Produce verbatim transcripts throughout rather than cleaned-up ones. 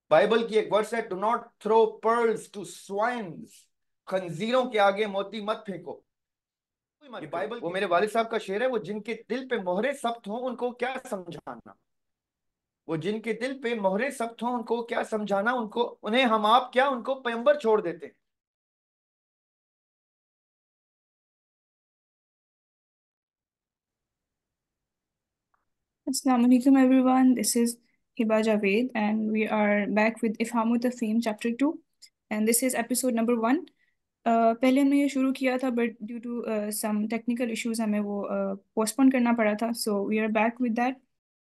Bible کی ایک ورس ہے, do not throw pearls to swines, خنزیروں کے آگے موتی مت پھینکو. یہ بائبل, وہ میرے والد صاحب کا شعر ہے, وہ جن کے دل پہ مہرے ثبت ہوں ان کو کیا سمجھانا, وہ جن کے دل پہ مہرے ثبت ہوں ان کو کیا سمجھانا, ان کو انہیں ہم آپ کیا ان کو پیغمبر چھوڑ دیتے ہیں. Assalamu alaikum everyone. This is Hiba Javed and we are back with Ifhamu Tafhim chapter two and this is episode number one. uh, پہلے ہم نے یہ شروع کیا تھا but due to uh, some technical issues ہمیں وہ uh, postpone کرنا پڑا تھا, so we are back with that.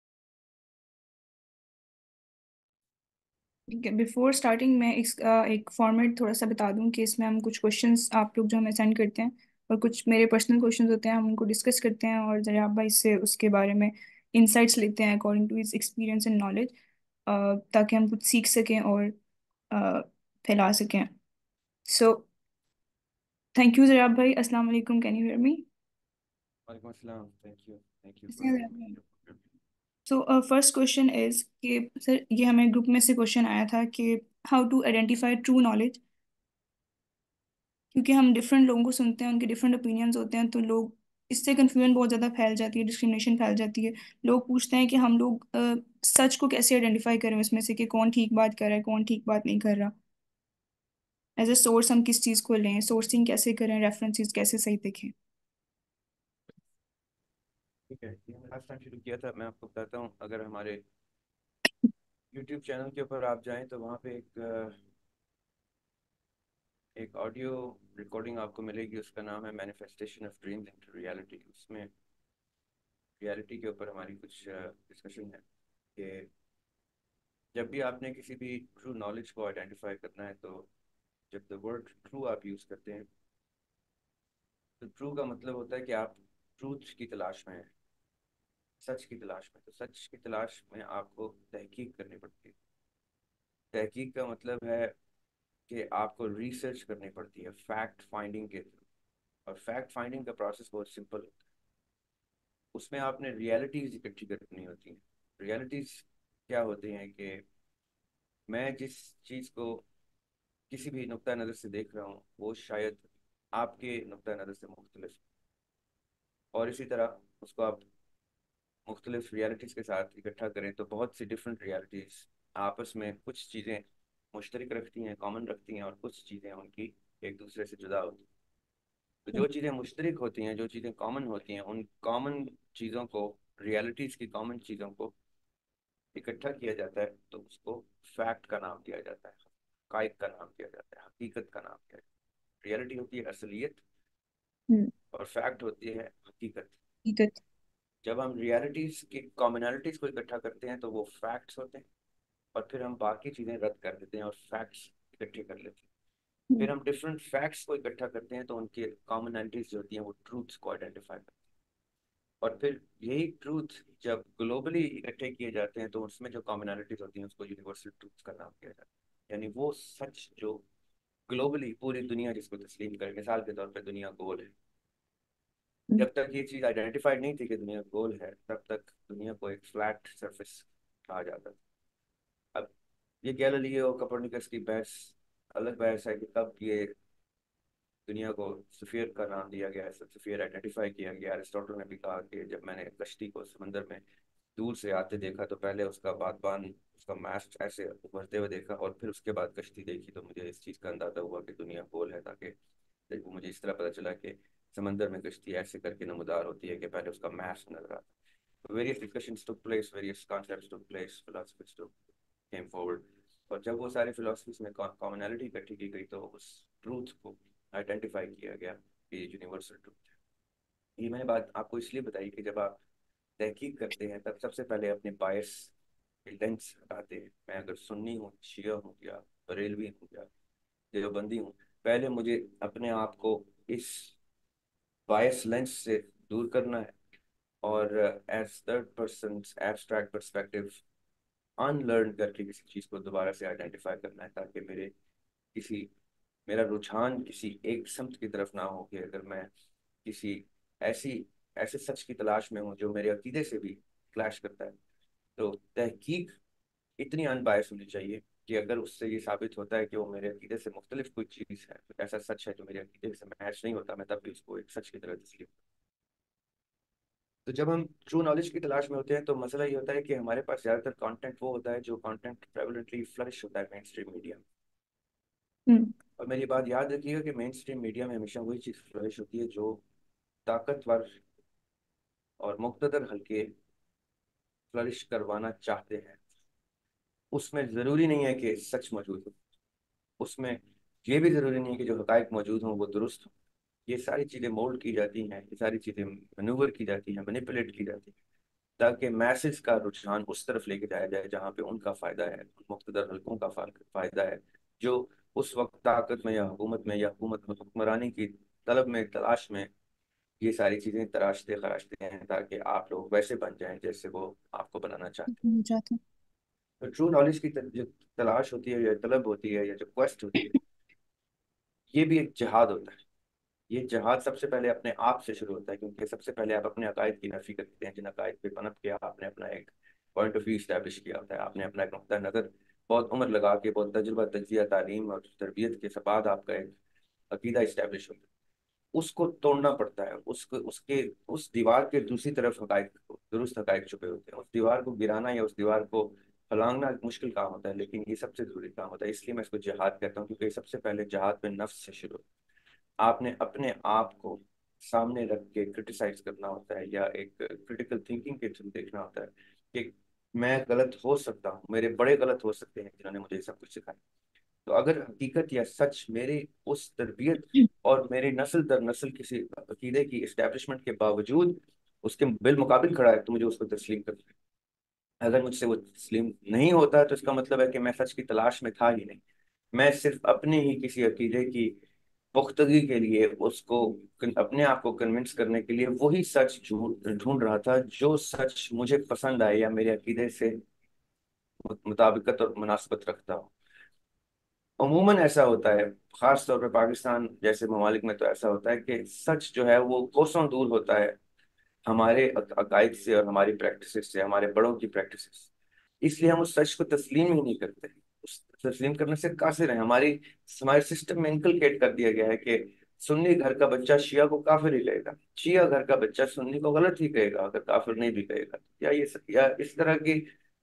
Before starting میں اس کا ایک فارمیٹ تھوڑا سا بتا دوں کہ اس میں ہم کچھ کوشچنس آپ لوگ جو ہمیں سینڈ کرتے ہیں اور کچھ میرے پرسنل کوشچنس ہوتے ہیں, ہم ان کو ڈسکس کرتے ہیں اور ذرا بھائی سے اس کے بارے میں انسائٹس لیتے ہیں according to his experience and knowledge, تاکہ ہم کچھ سیکھ سکیں اور uh, پھیلا سکیں. سو تھینک یو زراب بھائی. السلام علیکم, کین یو ہیئر می؟ وعلیکم السلام, thank you thank you so first question is کہ سر یہ ہمیں گروپ میں سے کوشچن آیا تھا کہ how to identify true knowledge, کیونکہ ہم ڈفرینٹ لوگوں کو سنتے ہیں, ان کے ڈفرینٹ اوپینینز ہوتے ہیں, تو لوگ اس سے کنفیوژن بہت زیادہ پھیل جاتی ہے, ڈسکرمنیشن پھیل جاتی ہے. لوگ پوچھتے ہیں کہ ہم لوگ uh, سچ کو کیسے آئیڈینٹیفائی کریں اس میں سے کہ کون ٹھیک بات کر رہا ہے کون ٹھیک بات نہیں کر رہا. ایز اے سورس ہم کس چیز کو لیں, سورسنگ کیسے کریں, ریفرنسز کیسے صحیح دیکھیں. ٹھیک ہے. یہ میں لاسٹ ٹائم شروع کیا تھا, میں آپ کو بتاتا ہوں. اگر ہمارے یوٹیوب چینل کے اوپر آپ جائیں تو وہاں پہ ایک ایک آڈیو ریکارڈنگ آپ کو ملے گی, اس کا نام ہے manifestation of dreams into reality. اس میں ریالٹی کے اوپر ہماری کچھ ڈسکشن ہے کہ جب بھی آپ نے کسی بھی ٹرو نالج کو آئیڈینٹیفائی کرنا ہے, تو جب دا ورڈ ٹرو آپ یوز کرتے ہیں تو ٹرو کا مطلب ہوتا ہے کہ آپ ٹروتھ کی تلاش میں ہیں, سچ کی تلاش میں. تو سچ کی تلاش میں آپ کو تحقیق کرنی پڑتی ہے. تحقیق کا مطلب ہے کہ آپ کو ریسرچ کرنی پڑتی ہے فیکٹ فائنڈنگ کے تھرو, اور فیکٹ فائنڈنگ کا پروسیس بہت سمپل ہوتا ہے. اس میں آپ نے ریالٹیز اکٹھی کرنی ہوتی ہیں. ریالٹیز کیا ہوتی ہیں کہ میں جس چیز کو کسی بھی نقطہ نظر سے دیکھ رہا ہوں وہ شاید آپ کے نقطہ نظر سے مختلف, اور اسی طرح اس کو آپ مختلف ریالٹیز کے ساتھ اکٹھا کریں تو بہت سی ڈفرینٹ ریالٹیز آپس میں کچھ چیزیں مشترک رکھتی ہیں, کامن رکھتی ہیں, اور کچھ چیزیں ان کی ایک دوسرے سے جدا ہوتی ہیں. تو جو چیزیں مشترک ہوتی ہیں, جو چیزیں کامن ہوتی ہیں, ان کامن چیزوں کو, ریالٹیز کی کامن چیزوں کو اکٹھا کیا جاتا ہے تو اس کو فیکٹ کا نام دیا جاتا ہے, حقائق کا نام دیا جاتا ہے, حقیقت کا نام دیا جاتا ہے. ریالٹی ہوتی ہے اصلیت, ہوں, اور فیکٹ ہوتی ہے حقیقت. حقیقت. جب ہم ریالٹیز کی کامنالٹیز کو اکٹھا کرتے ہیں تو وہ فیکٹس ہوتے ہیں, اور پھر ہم باقی چیزیں رد کر دیتے ہیں اور فیکٹس اکٹھے کر لیتے ہیں. ہوں, پھر ہم ڈفرینٹ فیکٹس کو اکٹھا کرتے ہیں تو ان کی کامنالٹیز جو ہوتی ہیں وہ ٹروتھس کو آئیڈینٹیفائی کرتے ہیں. اور پھر یہی ٹروتھ جب گلوبلی اکٹھے کیے جاتے ہیں تو اس میں جو کامنالٹیز ہوتی ہیں اس کو یونیورسل ٹروتھ کا نام دیا جاتا ہے. یعنی وہ سچ جو گلوبلی پوری دنیا جس کو تسلیم کرے. مثال کے طور پہ دنیا گول ہے. ہوں, جب تک یہ چیز آئیڈینٹیفائڈ نہیں تھی کہ دنیا گول ہے, تب تک دنیا کو ایک فلیٹ سرفیس کہا جاتا تھا. اب یہ گیلیلیو اور کپرنیکس کی بحث الگ بحث ہے کہ کب یہ دنیا کو سفیر کا نام دیا گیا ہے, سفیر آئیڈینٹیفائی کیا گیا. ایرسٹوٹل نے بھی کہا کہ جب میں نے کشتی کو سمندر میں دور سے آتے دیکھا تو پہلے اس کا بادبان, اس کا ماسٹ ایسے ابھرتے ہوئے دیکھا, اور پھر اس کے بعد کشتی دیکھی تو مجھے اس چیز کا اندازہ ہوا کہ دنیا گول ہے. تاکہ مجھے اس طرح پتہ چلا کہ سمندر میں کشتی ایسے کر کے نمودار ہوتی ہے کہ پہلے اس کا ماسٹ نظر آتا. Various discussions took place, various concepts took place, philosophies took came forward. اور جب وہ ساری فلاسفیز میں کامنالٹی اکٹھی کی گئی تو اس ٹروتھ کو آئیڈینٹیفائی کیا گیا کہ یہ یونیورسل ٹروتھ ہے. یہ میں نے بات آپ کو اس لیے بتائی کہ جب آپ تحقیق کرتے ہیں تب سب سے پہلے اپنے بائس لینس ہٹاتے ہیں. میں اگر سنی ہوں, شیعہ ہوں, یا بریلوی ہوں, یا دیوبندی ہوں, پہلے مجھے اپنے آپ کو اس بائس لینس سے دور کرنا ہے اور as third person abstract perspective unlearn کر کے کسی چیز کو دوبارہ سے آئیڈینٹیفائی کرنا ہے, تاکہ میرے کسی میرا رجحان کسی ایک سمت کی طرف نہ ہو کہ اگر میں کسی ایسی ایسے سچ کی تلاش میں ہوں جو میرے عقیدے سے بھی کلیش کرتا ہے. تو تحقیق اتنی ان بائس ہونی چاہیے کہ اگر اس سے یہ ثابت ہوتا ہے کہ وہ میرے عقیدے سے مختلف کوئی چیز ہے، کوئی ایسا سچ ہے جو میرے عقیدے سے میچ نہیں ہوتا، میں تب بھی اس کو ایک سچ کی طرح تسلیم. تو جب ہم ٹرو نالج کی تلاش میں ہوتے ہیں تو مسئلہ یہ ہوتا ہے کہ ہمارے پاس زیادہ تر کانٹینٹ وہ ہوتا ہے جو کانٹینٹ پریوالنٹلی فلرش ہوتا ہے مین اسٹریم میڈیا میں. ہوں. اور میری بات یاد رکھیے گا کہ مین اسٹریم میڈیا میں ہمیشہ وہی چیز فلرش ہوتی ہے جو طاقتور اور مقتدر حلقے فلرش کروانا چاہتے ہیں. اس میں ضروری نہیں ہے کہ سچ موجود ہو، اس میں یہ بھی ضروری نہیں ہے کہ جو حقائق موجود ہوں وہ درست ہوں. یہ ساری چیزیں مولڈ کی جاتی ہیں، یہ ساری چیزیں مینوور کی جاتی ہیں، مینیپولیٹ کی جاتی ہیں، تاکہ میسز کا رجحان اس طرف لے کے جایا جائے جہاں پہ ان کا فائدہ ہے، مقتدر حلقوں کا فائدہ ہے، جو اس وقت طاقت میں یا حکومت میں یا حکومت میں حکمرانی کی طلب میں تلاش میں یہ ساری چیزیں تراشتے خراشتے ہیں تاکہ آپ لوگ ویسے بن جائیں جیسے وہ آپ کو بنانا چاہتے ہیں. چاہتے تو ٹرو نالج کی جو تلاش ہوتی ہے یا طلب ہوتی ہے یا جو کویسٹ ہوتی ہے، یہ بھی ایک جہاد ہوتا ہے. یہ جہاد سب سے پہلے اپنے آپ سے شروع ہوتا ہے، کیونکہ سب سے پہلے آپ اپنے عقائد کی نفی کرتے ہیں، جن عقائد پہ پنپ کے آپ نے اپنا ایک پوائنٹ آف ویو اسٹیبلش کیا ہوتا ہے، آپ نے اپنا ایک نقطہ نظر بہت عمر لگا کے، بہت تجربہ تجزیہ تعلیم اور تربیت کے بعد آپ کا ایک عقیدہ اسٹیبلش ہوتا ہے. اس کو توڑنا پڑتا ہے، اس کو اس کے اس دیوار کے دوسری طرف حقائق درست حقائق چھپے ہوتے ہیں. اس دیوار کو گرانا یا اس دیوار کو پھلانگنا ایک مشکل کام ہوتا ہے، لیکن یہ سب سے ضروری کام ہوتا ہے. اس لیے میں اس کو جہاد کہتا ہوں، کیونکہ یہ سب سے پہلے جہاد میں نفس سے شروع ہوتا ہے. آپ نے اپنے آپ کو سامنے رکھ کے کرٹیسائز کرنا ہوتا ہے، یا ایک کریٹیکل تھنکنگ کے تھرو دیکھنا ہوتا ہے کہ میں غلط ہو سکتا ہوں، میرے بڑے غلط ہو سکتے ہیں جنہوں نے مجھے سب کچھ سکھایا. تو اگر حقیقت یا سچ میری اس تربیت ہیں. اور میری نسل در نسل کسی عقیدے کی اسٹیبلشمنٹ کے باوجود اس کے بالمقابل کھڑا ہے تو مجھے اس کو تسلیم کرنا ہے. اگر مجھ سے وہ تسلیم نہیں ہوتا تو اس کا مطلب ہے کہ میں سچ کی تلاش میں تھا ہی نہیں. میں صرف اپنے ہی کسی عقیدے کی پختگی کے لیے اس کو اپنے آپ کو کنونس کرنے کے لیے وہی سچ ڈھونڈ رہا تھا جو سچ مجھے پسند آئے یا میرے عقیدے سے مطابقت اور مناسبت رکھتا ہو. عموماً ایسا ہوتا ہے، خاص طور پہ پاکستان جیسے ممالک میں تو ایسا ہوتا ہے کہ سچ جو ہے وہ کوسوں دور ہوتا ہے ہمارے عقائد سے اور ہماری پریکٹسز سے، ہمارے بڑوں کی پریکٹسز سے. اس لیے ہم اس سچ کو تسلیم ہی نہیں کرتے. اس تسلیم کرنے سے قاصر ہیں. ہماری ہمارے سسٹم میں انکلکیٹ کر دیا گیا ہے کہ سنی گھر کا بچہ شیعہ کو کافر ہی کہے گا، شیعہ گھر کا بچہ سنی کو غلط ہی کہے گا اگر کافر نہیں بھی کہے گا. یا یہ یا اس طرح کی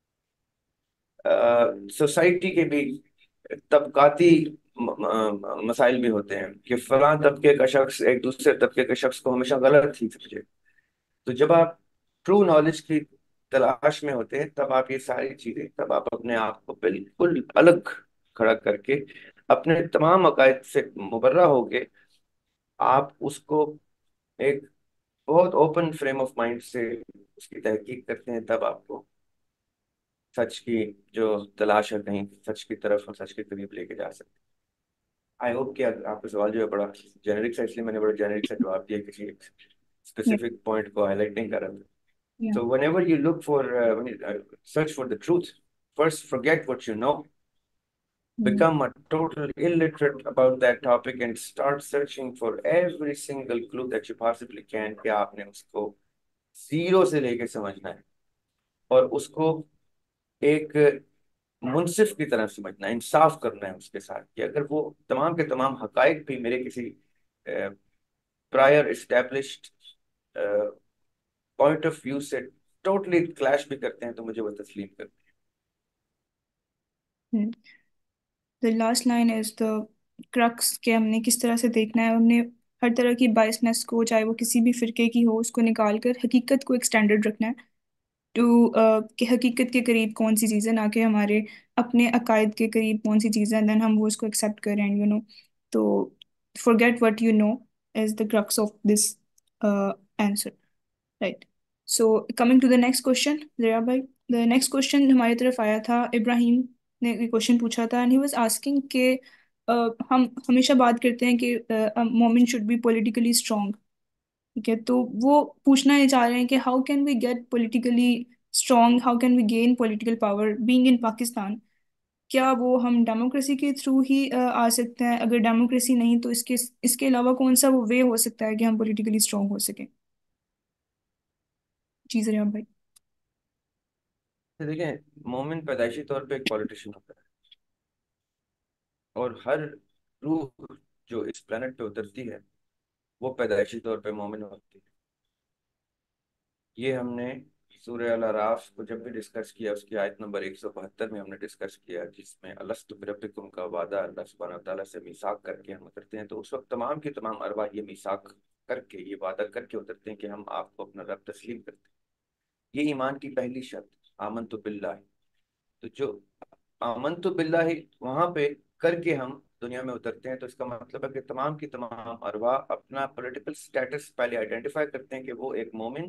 سوسائٹی کے بھی طبقاتی مسائل بھی ہوتے ہیں کہ فلاں طبقے کا شخص ایک دوسرے طبقے کے شخص کو ہمیشہ غلط ہی سمجھے. تو جب آپ ٹرو نالج کی تلاش میں ہوتے ہیں تب آپ یہ ساری چیزیں، تب آپ اپنے آپ کو بالکل الگ کھڑا کر کے اپنے تمام عقائد سے مبرہ ہو کے آپ اس کو ایک بہت اوپن فریم آف مائنڈ سے اس کی تحقیق کرتے ہیں. تب آپ کو سچ کی جو تلاش ہے کہیں سچ کی طرف اور سچ کے قریب لے کے جا سکتے. آئی ہوپ کہ آپ کا سوال جو ہے بڑا جینرک سا، اس لیے میں نے بڑا جینرک سا جواب دیا، کسی ایک Yeah. اسپیسیفک پوائنٹ کو ہائی لائٹ نہیں کر رہا تھا. Yeah. So whenever you look for, uh, when you uh, search for the truth, first forget what you know, Hmm. become a total illiterate about that topic and start searching for every single clue that you possibly can کہ آپ نے اس کو zero سے لے کے سمجھنا ہے اور اس کو ایک منصف کی طرح سمجھنا ہے، انصاف کرنا ہے اس کے ساتھ کہ اگر وہ تمام کے تمام حقائق بھی میرے کسی prior established point of view سے ٹوٹلی کلیش بھی کرتے ہیں تو مجھے وہ تسلیم کرتے Hmm. The last line is the crux کہ ہم نے کس طرح سے دیکھنا ہے. ہم نے ہر طرح کی بائسنس کو، چاہے وہ کسی بھی فرقے کی ہو، اس کو نکال کر حقیقت کو ایک سٹینڈرڈ رکھنا ہے ٹو کہ حقیقت کے قریب کون سی چیزیں، نہ کہ ہمارے اپنے عقائد کے قریب کون سی چیزیں، دین ہم وہ اس کو ایکسیپٹ کریں یو نو. تو forget what you know is the crux of this uh, answer. Right. So coming to the next question, Zaya bhai, the next question ہماری طرف آیا تھا. ابراہیم نے یہ کوشچن پوچھا تھا and he was asking کہ uh, ہم ہمیشہ بات کرتے ہیں کہ مومن should be politically strong. ٹھیک ہے، تو وہ پوچھنا یہ چاہ رہے ہیں کہ how can we get politically strong, how can we gain political power being in Pakistan. کیا وہ ہم ڈیموکریسی کے تھرو ہی آ سکتے ہیں؟ اگر ڈیموکریسی نہیں تو اس کے اس کے علاوہ کون سا وہ وے ہو سکتا ہے کہ ہم پولیٹیکلی اسٹرانگ ہو سکیں؟ جی ضیاء بھائی. ہیں. دیکھیں، مومن پیدائشی طور پہ ایک پولیٹیشین ہوتا ہے. اور ہر روح جو اس پلانٹ پہ اترتی ہے وہ پیدائشی طور پہ مومن ہوتی ہے. یہ ہم نے سورہ الاعراف کو جب بھی ڈسکس کیا، اس کی آیت نمبر ایک سو بہتر میں ہم نے ڈسکس کیا، جس میں الست بربکم کا وعدہ اللہ سبحانہ وتعالیٰ سے میثاق کر کے ہم اترتے ہیں. تو اس وقت تمام کی تمام ارواح یہ میثاق کر کے، یہ وعدہ کر کے اترتے ہیں کہ ہم آپ کو اپنا رب تسلیم کرتے ہیں. یہ ایمان کی پہلی شرط، آمنت باللہ. تو جو آمنت باللہ وہاں پہ کر کے ہم دنیا میں اترتے ہیں، تو اس کا مطلب ہے کہ تمام کی تمام ارواح اپنا پولیٹیکل سٹیٹس پہلے آئیڈینٹیفائی کرتے ہیں کہ وہ ایک مومن،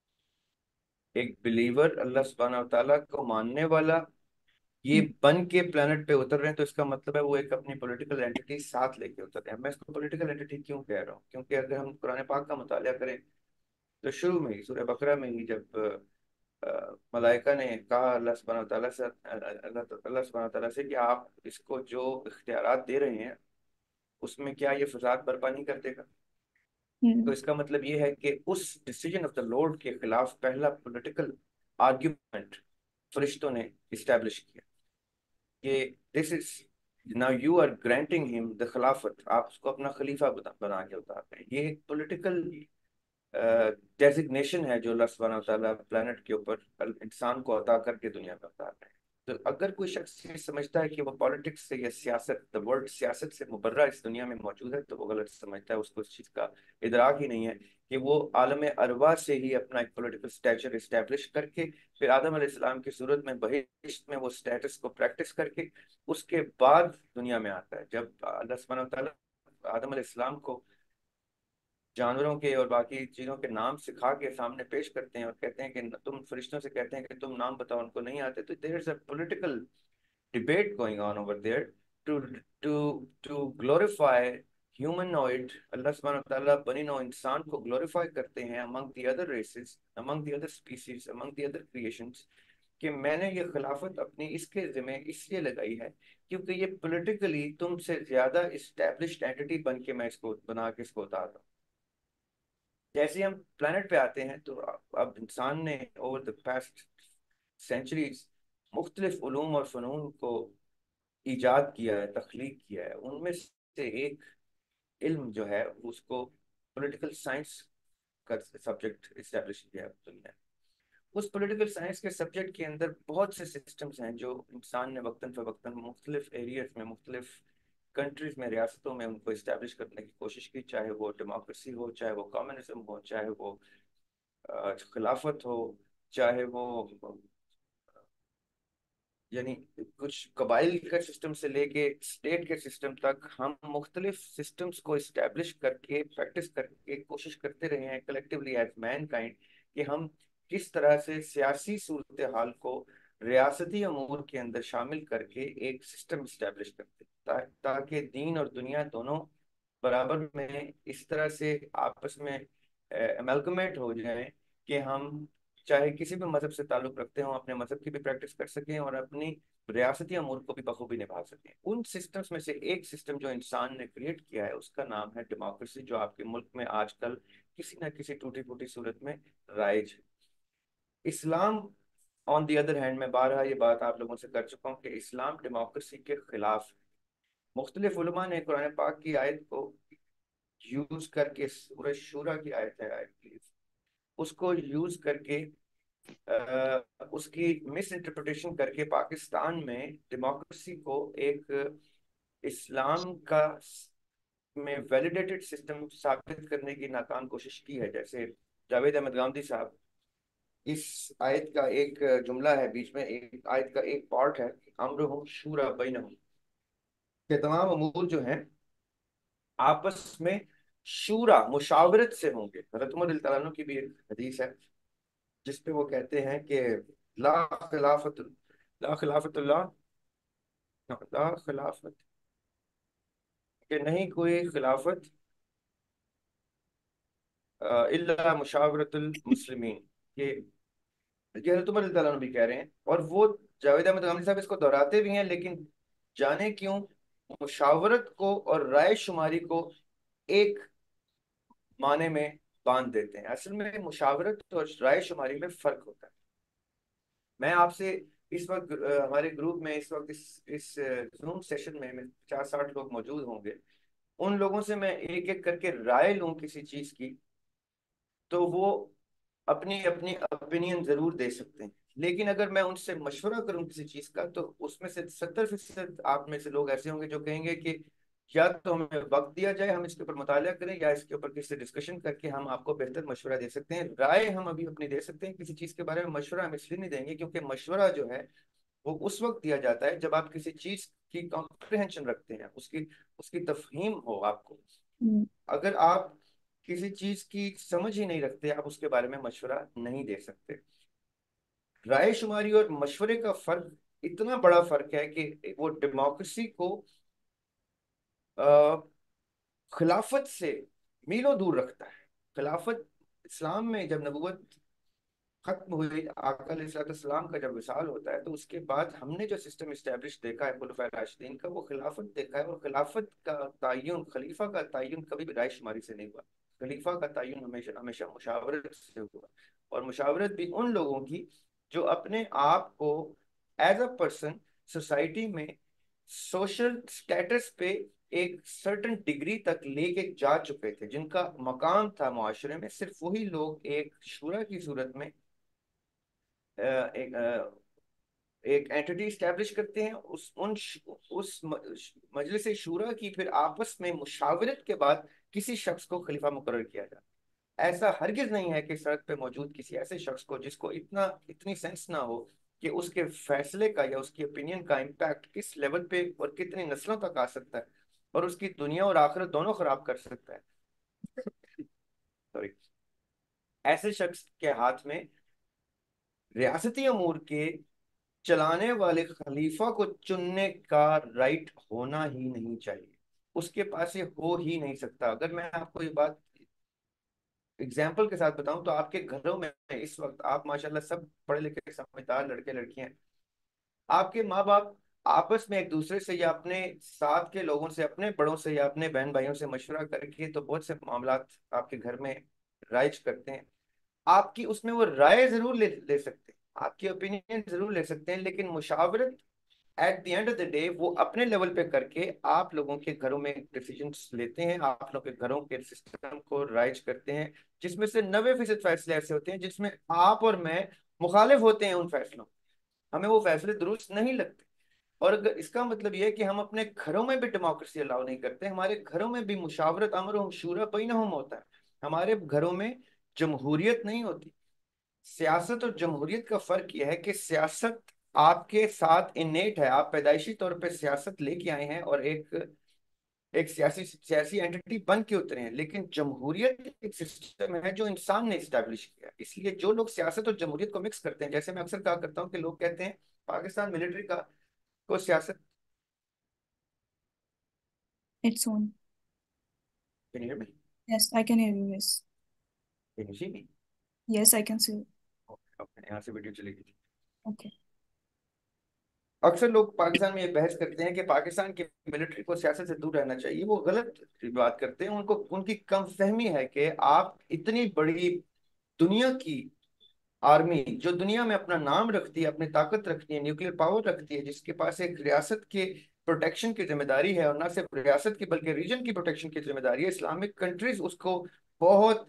ایک بلیور، اللہ سبحانہ وتعالیٰ کو ماننے والا یہ بن کے پلانٹ پہ اتر رہے ہیں. تو اس کا مطلب ہے وہ ایک اپنی پولیٹیکل اینٹی ساتھ لے کے اتر رہے ہیں. میں اس کو پولیٹیکل اینٹی کیوں کہہ رہا ہوں؟ کیونکہ اگر ہم قرآن پاک کا مطالعہ کریں تو شروع میں ہی سورہ بقرہ میں ہی جب آ، ملائکہ نے کہا اللہ سبحانہ وتعالیٰ سے اللہ اللہ سبحانہ وتعالیٰ سے کہ آپ اس کو جو اختیارات دے رہے ہیں اس میں کیا یہ فساد برپا نہیں کر دے گا؟ تو ہوں اس کا مطلب یہ ہے کہ اس ڈیسیجن آف دا لارڈ کے خلاف پہلا پولیٹیکل آرگیومنٹ فرشتوں نے اسٹیبلش کیا کہ this is now you are granting ہم دا خلافت، آپ اس کو اپنا خلیفہ بنا بنا کے اتار رہے ہیں. یہ ایک پولیٹیکل ڈیزگنیشن ہے جو اللہ سبحانہ وتعالیٰ پلانٹ کے اوپر انسان کو عطا کر کے دنیا میں اتار رہے ہیں. تو اگر کوئی شخص یہ سمجھتا ہے کہ وہ پالیٹکس سے یا سیاست، دا ورڈ سیاست سے مبرہ اس دنیا میں موجود ہے، تو وہ غلط سمجھتا ہے. اس کو اس چیز کا ادراک ہی نہیں ہے کہ وہ عالم ارواح سے ہی اپنا ایک پولیٹیکل سٹیچر اسٹیبلش کر کے پھر آدم علیہ السلام کی صورت میں بہشت میں وہ سٹیٹس کو پریکٹس کر کے اس کے بعد دنیا میں آتا ہے. جب اللہ سبحانہ وتعالیٰ آدم علیہ السلام کو جانوروں کے اور باقی چیزوں کے نام سکھا کے سامنے پیش کرتے ہیں اور کہتے ہیں کہ تم فرشتوں سے کہتے ہیں کہ تم نام بتاؤ، ان کو نہیں آتے، تو there is a political debate going on over there to to to glorify humanoid. اللہ سبحانہ تعالیٰ بنی نوع انسان کو گلوریفائی کرتے ہیں among the other races, among the other species, among the other creations، کہ میں نے یہ خلافت اپنی اس کے ذمہ اس لیے لگائی ہے کیونکہ یہ پولیٹیکلی تم سے زیادہ اسٹیبلشڈ اینٹی بن کے میں اس کو بنا کے اس کو اتار رہا ہوں. جیسے ہم پلانٹ پہ آتے ہیں تو اب انسان نے اوور دا پاسٹ سینچریز مختلف علوم اور فنون کو ایجاد کیا ہے، تخلیق کیا ہے. ان میں سے ایک علم جو ہے اس کو پولیٹیکل سائنس کا سبجیکٹ اسٹیبلش کیا ہے دنیا. اس پولیٹیکل سائنس کے سبجیکٹ کے اندر بہت سے سسٹمز ہیں جو انسان نے وقتاً فوقتاً مختلف ایریاز میں، مختلف کنٹریز میں، ریاستوں میں ان کو اسٹیبلش کرنے کی کوشش کی، چاہے وہ ڈیموکریسی ہو، چاہے وہ کمیونزم ہو، چاہے وہ آ، خلافت ہو، چاہے وہ یعنی کچھ قبائل کے سسٹم سے لے کے اسٹیٹ کے سسٹم تک ہم مختلف سسٹمز کو اسٹیبلش کر کے پریکٹس کر کے کوشش کرتے رہے ہیں کلیکٹیولی ایز مین کائنڈ کہ ہم کس طرح سے سیاسی صورتحال کو ریاستی امور کے اندر شامل کر کے ایک سسٹم اسٹیبلش کرتے تا- تاکہ دین اور دنیا دونوں برابر میں اس طرح سے آپس میں امیلگمیٹ ہو جائیں کہ ہم چاہے کسی بھی مذہب سے تعلق رکھتے ہوں اپنے مذہب کی بھی پریکٹس کر سکیں اور اپنی ریاستی امور کو بھی بخوبی نبھا سکیں. ان سسٹمز میں سے ایک سسٹم جو انسان نے کریٹ کیا ہے اس کا نام ہے ڈیموکریسی، جو آپ کے ملک میں آج کل کسی نہ کسی ٹوٹی پھوٹی صورت میں رائج ہے. اسلام آن دی ادر ہینڈ، میں بارہا یہ بات آپ لوگوں سے کر چکا ہوں کہ اسلام ڈیموکریسی کے خلاف ہے. مختلف علماء نے قرآن پاک کی آیت کو یوز کر کے، سورہ شورا کی آیت ہے آیت پلیز، اس کو یوز کر کے اس کی مس انٹرپریٹیشن کر کے پاکستان میں ڈیموکریسی کو ایک اسلام کا میں ویلیڈیٹڈ سسٹم ثابت کرنے کی ناکام کوشش کی ہے. جیسے جاوید احمد گاندھی صاحب، اس آیت کا ایک جملہ ہے بیچ میں، ایک آیت کا ایک پارٹ ہے امرہم شورا بینہم، کہ تمام امور جو ہیں آپس میں شورا مشاورت سے ہوں گے. حضرت عمر رضی اللہ عنہ کی بھی ایک حدیث ہے جس پہ وہ کہتے ہیں کہ لا خلافت لا خلافت اللہ لا خلافت، کہ نہیں کوئی خلافت آ، الا مشاورت المسلمین. کہ یہ حضرت عمر رضی اللہ عنہ بھی کہہ رہے ہیں اور وہ جاوید احمد غامدی صاحب اس کو دہراتے بھی ہیں، لیکن جانے کیوں مشاورت کو اور رائے شماری کو ایک معنی میں باندھ دیتے ہیں. اصل میں مشاورت اور رائے شماری میں فرق ہوتا ہے. میں آپ سے اس وقت آ، ہمارے گروپ میں اس وقت اس اس زوم سیشن میں پچاس ساٹھ لوگ موجود ہوں گے. ان لوگوں سے میں ایک ایک کر کے رائے لوں کسی چیز کی تو وہ اپنی اپنی اوپینین ضرور دے سکتے ہیں. لیکن اگر میں ان سے مشورہ کروں کسی چیز کا تو اس میں سے ستر فیصد آپ میں سے لوگ ایسے ہوں گے جو کہیں گے کہ یا تو ہمیں وقت دیا جائے، ہم اس کے اوپر مطالعہ کریں، یا اس کے اوپر کسی سے ڈسکشن کر کے ہم آپ کو بہتر مشورہ دے سکتے ہیں. رائے ہم ابھی اپنی دے سکتے ہیں، کسی چیز کے بارے میں مشورہ ہم اس لیے نہیں دیں گے کیونکہ مشورہ جو ہے وہ اس وقت دیا جاتا ہے جب آپ کسی چیز کی کمپریہنشن رکھتے ہیں، اس کی اس کی تفہیم ہو آپ کو. ہوں، اگر آپ کسی چیز کی سمجھ ہی نہیں رکھتے، آپ اس کے بارے میں مشورہ نہیں دے سکتے. رائے شماری اور مشورے کا فرق اتنا بڑا فرق ہے کہ وہ ڈیموکریسی کو آ، خلافت سے میلوں دور رکھتا ہے. خلافت اسلام میں جب نبوت ختم ہوئی، آقا علیہ الصلوۃ والسلام کا جب وصال ہوتا ہے تو اس کے بعد ہم نے جو سسٹم اسٹیبلش دیکھا ہے خلفائے راشدین کا، وہ خلافت دیکھا ہے. اور خلافت کا تعین، خلیفہ کا تعین کبھی بھی رائے شماری سے نہیں ہوا. خلیفہ کا تعین ہمیشہ ہمیشہ مشاورت سے ہوا، اور مشاورت بھی ان لوگوں کی جو اپنے آپ کو ایز اے پرسن سوسائٹی میں سوشل سٹیٹس پہ ایک سرٹن ڈگری تک لے کے جا چکے تھے، جن کا مقام تھا معاشرے میں. صرف وہی لوگ ایک شورا کی صورت میں ایک ایک اینٹی اسٹیبلش کرتے ہیں. اس ان اس مجلس شورا کی پھر آپس میں مشاورت کے بعد کسی شخص کو خلیفہ مقرر کیا جاتا. ایسا ہرگز نہیں ہے کہ سڑک پہ موجود کسی ایسے شخص کو جس کو اتنا اتنی سینس نہ ہو کہ اس کے فیصلے کا یا اس کی اوپینین کا امپیکٹ کس لیول پہ اور کتنی نسلوں تک آ سکتا ہے اور اس کی دنیا اور آخرت دونوں خراب کر سکتا ہے. سوری. ایسے شخص کے ہاتھ میں ریاستی امور کے چلانے والے خلیفہ کو چننے کا رائٹ ہونا ہی نہیں چاہیے. اس کے پاس یہ ہو ہی نہیں سکتا. اگر میں آپ کو یہ بات اگزامپل کے ساتھ بتاؤں تو آپ کے گھروں میں اس وقت آپ ماشاءاللہ سب پڑھے لکھے سمجھدار لڑکے لڑکیاں ہیں. آپ کے ماں باپ آپس میں ایک دوسرے سے یا اپنے ساتھ کے لوگوں سے، اپنے بڑوں سے یا اپنے بہن بھائیوں سے مشورہ کر کے تو بہت سے معاملات آپ کے گھر میں رائج کرتے ہیں. آپ کی اس میں وہ رائے ضرور لے لے سکتے ہیں، آپ کی اوپینین ضرور لے سکتے ہیں، لیکن مشاورت at the end of the day وہ اپنے لیول پہ کر کے آپ لوگوں کے گھروں میں ڈیسیجنس لیتے ہیں، آپ لوگوں کے گھروں کے سسٹم کو رائج کرتے ہیں، جس میں سے نوے فیصد فیصلے ایسے ہوتے ہیں جس میں آپ اور میں مخالف ہوتے ہیں. ان فیصلوں ہمیں وہ فیصلے درست نہیں لگتے. اور اگر اس کا مطلب یہ ہے کہ ہم اپنے گھروں میں بھی ڈیموکریسی الاؤ نہیں کرتے. ہمارے گھروں میں بھی مشاورت امر شورا بینہم ہوتا ہے. ہمارے گھروں میں جمہوریت نہیں ہوتی. سیاست اور جمہوریت کا فرق یہ ہے کہ سیاست آپ کے ساتھ انیٹ ہے، آپ پیدائشی طور پہ سیاست لے کے آئے ہیں اور ایک ایک سیاسی سیاسی اینٹی بن کے اترے ہیں. لیکن جمہوریت ایک سسٹم ہے جو انسان نے اسٹیبلش کیا. اس لیے جو لوگ سیاست اور جمہوریت کو مکس کرتے ہیں، جیسے میں اکثر کہا کرتا ہوں کہ لوگ کہتے ہیں پاکستان ملٹری کا کو سیاست. It's on. Can you hear me? Yes I can hear you. Yes. Can you see me? Yes I can see. Okay, okay. یہاں سے ویڈیو چلے گی. اوکے. اکثر لوگ پاکستان میں یہ بحث کرتے ہیں کہ پاکستان کی ملٹری کو سیاست سے دور رہنا چاہیے. وہ غلط بات کرتے ہیں. ان کو ان کی کم فہمی ہے کہ آپ اتنی بڑی دنیا کی آرمی جو دنیا میں اپنا نام رکھتی ہے، اپنی طاقت رکھتی ہے، نیوکلیر پاور رکھتی ہے، جس کے پاس ایک ریاست کے پروٹیکشن کی ذمہ داری ہے، اور نہ صرف ریاست کی بلکہ ریجن کی پروٹیکشن کی ذمہ داری ہے. اسلامک کنٹریز اس کو بہت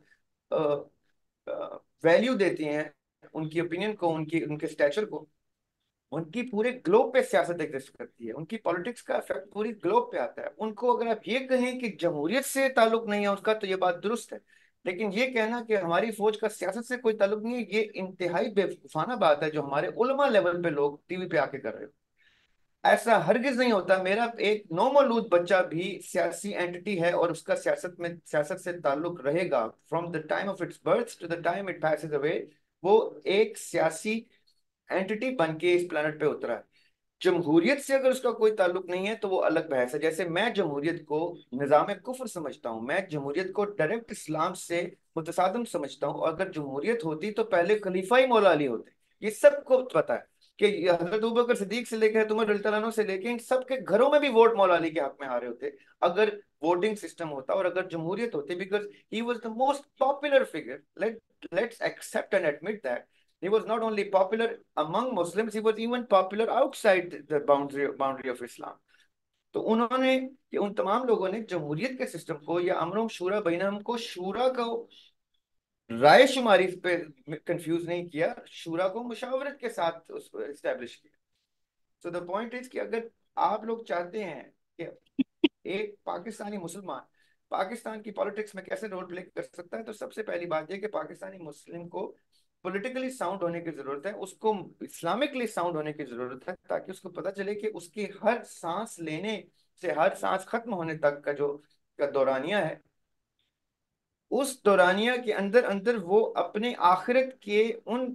ویلیو دیتی ہیں، ان کی اوپینین کو، ان کی ان کے اسٹیچر کو. ان کی پورے گلوب پہ سیاست ایگزسٹ کرتی ہے، ان کی پالیٹکس کا افیکٹ پوری گلوب پہ آتا ہے. ان کو اگر آپ یہ کہیں کہ جمہوریت سے تعلق نہیں ہے اس کا تو یہ بات درست ہے، لیکن یہ کہنا کہ ہماری فوج کا سیاست سے کوئی تعلق نہیں ہے، یہ انتہائی بے وقوفانہ بات ہے جو ہمارے علماء لیول پہ لوگ ٹی وی پہ آ کے کر رہے ہو. ایسا ہرگز نہیں ہوتا. میرا ایک نو مولود بچہ بھی سیاسی اینٹی ہے اور اس کا سیاست میں سیاست سے تعلق رہے گا. From the time of its birth to the time it passes away وہ ایک سیاسی اینٹی بن کے اس پلانٹ پہ اترا ہے. جمہوریت سے اگر اس کا کوئی تعلق نہیں ہے تو وہ الگ بحث ہے. جیسے میں جمہوریت کو نظام کفر سمجھتا ہوں، میں جمہوریت کو ڈائریکٹ اسلام سے متصادم سمجھتا ہوں. اور اگر جمہوریت ہوتی تو پہلے خلیفہ ہی مولا علی ہوتے. یہ سب کو پتا ہے کہ حضرت ابوبکر صدیق سے لے کے حضرت عمر رضی اللہ عنہ سے لے کے ان سب کے گھروں میں بھی ووٹ مولا علی کے حق میں آ رہے ہوتے اگر ووٹنگ سسٹم ہوتا اور اگر جمہوریت ہوتی. Because he was the most popular figure. Let's accept and admit that He was not only popular among Muslims, he was even popular outside the boundary boundary of Islam. تو انہوں نے کہ ان تمام لوگوں نے جمہوریت کے سسٹم کو یا امر شورا بینہم کو شورا کو رائے شماری پہ کنفیوز نہیں کیا، شورا کو مشاورت کے ساتھ اس کو اسٹیبلش کیا. سو دا پوائنٹ از کہ اگر آپ لوگ چاہتے ہیں کہ ایک پاکستانی مسلمان پاکستان کی پالیٹکس میں کیسے رول پلے کر سکتا ہے، تو سب سے پہلی بات یہ کہ پاکستانی مسلم کو پولیٹیکلی ساؤنڈ ہونے کی ضرورت ہے، اس کو اسلامکلی ساؤنڈ ہونے کی ضرورت ہے، تاکہ اس کو پتہ چلے کہ اس کی ہر سانس لینے سے ہر سانس ختم ہونے تک کا جو کا دورانیہ ہے، اس دورانیہ کے اندر اندر وہ اپنے آخرت کے ان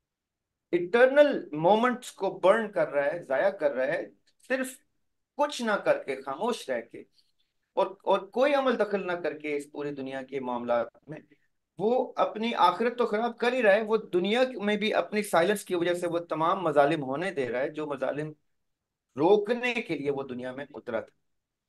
اٹرنل مومنٹس کو برن کر رہا ہے، ضائع کر رہا ہے، صرف کچھ نہ کر کے، خاموش رہ کے اور اور کوئی عمل دخل نہ کر کے اس پوری دنیا کے معاملات میں. وہ اپنی آخرت تو خراب کر ہی رہا ہے، وہ دنیا میں بھی اپنی سائلنس کی وجہ سے وہ تمام مظالم ہونے دے رہا ہے جو مظالم روکنے کے لیے وہ دنیا میں اترا تھا.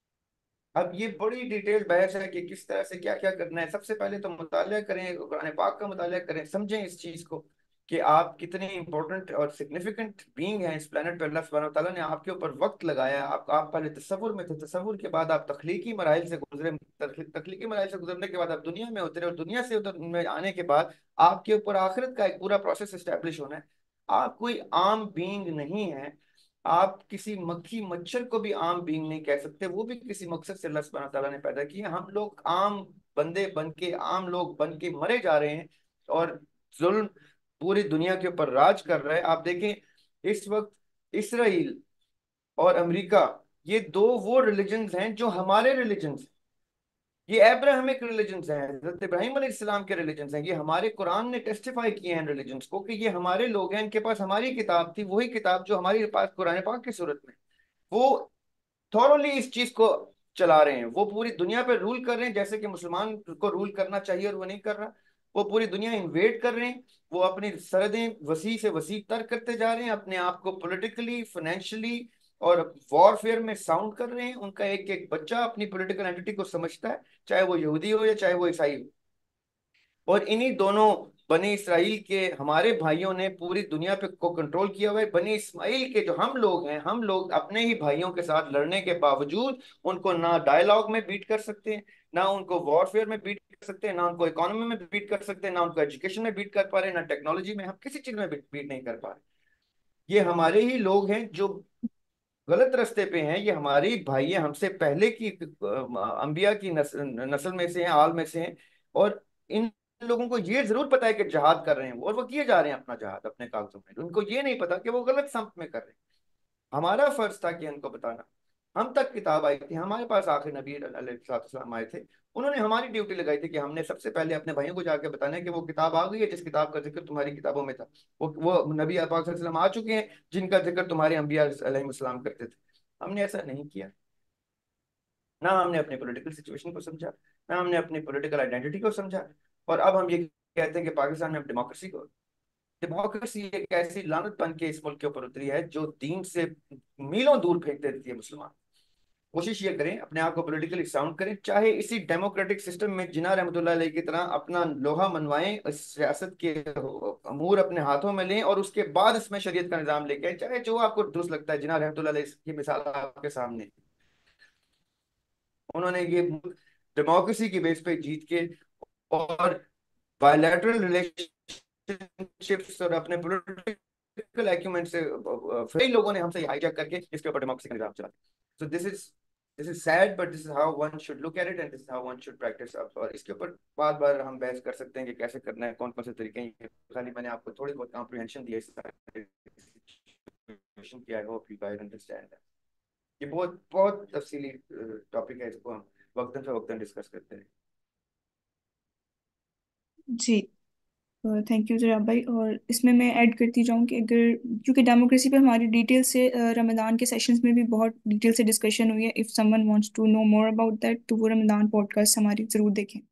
اب یہ بڑی ڈیٹیل بحث ہے کہ کس طرح سے کیا کیا کرنا ہے. سب سے پہلے تو مطالعہ کریں، قرآن پاک کا مطالعہ کریں، سمجھیں اس چیز کو کہ آپ کتنے امپورٹنٹ اور سگنیفیکنٹ بینگ ہیں اس پلانٹ پہ. اللہ سبحانہ و تعالیٰ نے آپ کے اوپر وقت لگایا. آپ آپ پہلے تصور میں تھے، تصور کے بعد آپ تخلیقی مراحل سے گزرے، تخلیقی مراحل سے گزرنے کے بعد آپ دنیا میں اترے، اور دنیا سے اتر میں آنے کے بعد آپ کے اوپر آخرت کا ایک پورا پروسیس اسٹیبلش ہونا ہے. آپ کوئی عام بینگ نہیں ہے، آپ کسی مکھی مچھر کو بھی عام بینگ نہیں کہہ سکتے، وہ بھی کسی مقصد سے اللہ سبحانہ تعالیٰ نے پیدا کیے. ہم لوگ عام بندے بن کے، عام لوگ بن کے مرے جا رہے ہیں، اور ظلم پوری دنیا کے اوپر راج کر رہا ہے. آپ دیکھیں اس وقت اسرائیل اور امریکہ، یہ دو وہ ریلیجنز ہیں جو ہمارے ریلیجنز ہیں. یہ ابراہمک ریلیجنز ہیں، حضرت ابراہیم علیہ السلام کے ریلیجنز ہیں. یہ ہمارے قرآن نے ٹیسٹیفائی کیے ہیں ریلیجنز کو کہ یہ ہمارے لوگ ہیں، ان کے پاس ہماری کتاب تھی، وہی کتاب جو ہمارے پاس قرآن پاک کی صورت میں. وہ تھورلی اس چیز کو چلا رہے ہیں، وہ پوری دنیا پہ رول کر رہے ہیں جیسے کہ مسلمان کو رول کرنا چاہیے، اور وہ نہیں کر رہا. وہ پوری دنیا انویٹ کر رہے ہیں، وہ اپنی سرحدیں وسیع سے وسیع تر کرتے جا رہے ہیں، اپنے آپ کو پولیٹیکلی، فائنینشلی اور وار فیئر میں ساؤنڈ کر رہے ہیں. ان کا ایک ایک بچہ اپنی پولیٹیکل اینٹی کو سمجھتا ہے، چاہے وہ یہودی ہو یا چاہے وہ عیسائی ہو. اور انہی دونوں بنی اسرائیل کے ہمارے بھائیوں نے پوری دنیا پہ کو کنٹرول کیا ہوا ہے. بنی اسماعیل کے جو ہم لوگ ہیں، ہم لوگ اپنے ہی بھائیوں کے ساتھ لڑنے کے باوجود ان کو نہ ڈائلاگ میں بیٹ کر سکتے ہیں، نہ ان کو وار فیئر میں بیٹ کر سکتے ہیں، نہ ان کو اکانومی میں بیٹ کر سکتے ہیں، نہ ان کو ایجوکیشن میں بیٹ کر پا رہے ہیں، نہ ٹیکنالوجی میں. ہم کسی چیز میں بیٹ نہیں کر پا رہے. یہ ہمارے ہی لوگ ہیں جو غلط رستے پہ ہیں. یہ ہماری بھائی ہم سے پہلے کی انبیاء کی نسل میں سے ہیں، آل میں سے ہیں. اور ان لوگوں کو یہ ضرور پتا ہے کہ جہاد کر رہے ہیں، اور وہ کیے جا رہے ہیں اپنا جہاد اپنے کاغذوں میں. ان کو یہ نہیں پتا کہ وہ غلط سمت میں کر رہے ہیں. ہمارا فرض تھا کہ ان کو بتانا. ہم تک کتاب آئی تھی، ہمارے پاس آخر نبی علیہ السلام آئے تھے، انہوں نے ہماری ڈیوٹی لگائی تھی کہ ہم نے سب سے پہلے اپنے بھائیوں کو جا کے بتانا ہے کہ وہ کتاب آ گئی ہے جس کتاب کا ذکر تمہاری کتابوں میں تھا. وہ وہ نبی پاک صلی اللہ علیہ وسلم آ چکے ہیں جن کا ذکر تمہارے انبیاء علیہ السلام کرتے تھے. ہم نے ایسا نہیں کیا. نہ ہم نے اپنی پولیٹیکل سچویشن کو سمجھا، نہ ہم نے اپنی پولیٹیکل آئیڈینٹی کو سمجھا. اور اب ہم یہ کہتے ہیں کہ پاکستان میں اب ڈیموکریسی کو ڈیموکریسی ایک ایسی لعنت بن کے اس ملک کے اوپر اتری ہے جو دین سے میلوں دور پھینک دیتی ہے مسلمان. کوشش یہ کریں اپنے آپ کو پولیٹیکلی ساؤنڈ کریں، چاہے اسی ڈیموکریٹک سسٹم میں جناح رحمۃ اللہ علیہ کی طرح اپنا لوہا منوائیں، اس سیاست کے امور اپنے ہاتھوں میں لیں، اور اس کے بعد اس میں شریعت کا نظام لے کے، چاہے جو آپ کو درست لگتا ہے. جناح رحمۃ اللہ علیہ کی مثال آپ کے سامنے، انہوں نے یہ ڈیموکریسی کی بیس پہ جیت کے اور بائیلیٹرل ریلیشن شپس اور اپنے پولیٹیکل ایکومنٹ سے کئی لوگوں نے ہم سے ہائی جیک کر کے اس کے اوپر ڈیموکریسی کا نظام چلا. So this is this is said but this is how one should look at it and this is how one should practice up. اور اس کے اوپر بار بار ہم بحث کر سکتے ہیں کہ کیسے کرنا ہے، کون کون سے طریقے ہیں. خالی میں نے آپ کو تھوڑی بہت کمپریہنشن دی ہے کہ I hope you guys understand. یہ بہت بہت تفصیلی ٹاپک ہے، اس کو ہم وقتاً فوقتاً ڈسکس کرتے ہیں. جی تھینک یو ذرا بھائی. اور اس میں میں ایڈ کرتی جاؤں کہ اگر کیونکہ ڈیموکریسی پہ ہماری ڈیٹیل سے رمضان کے سیشنز میں بھی بہت ڈیٹیل سے ڈسکشن ہوئی ہے. If someone wants to know more about that تو وہ رمضان پوڈ کاسٹ ہماری ضرور دیکھیں.